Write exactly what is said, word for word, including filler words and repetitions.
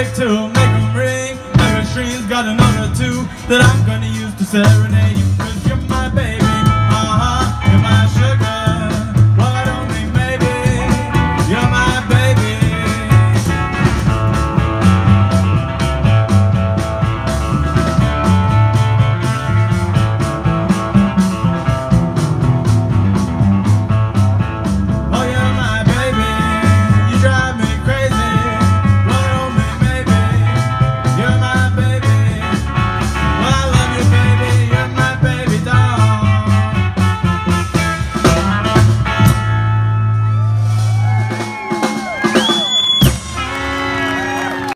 music to make them ring. Memory streams got another two that I'm gonna use to serenade you.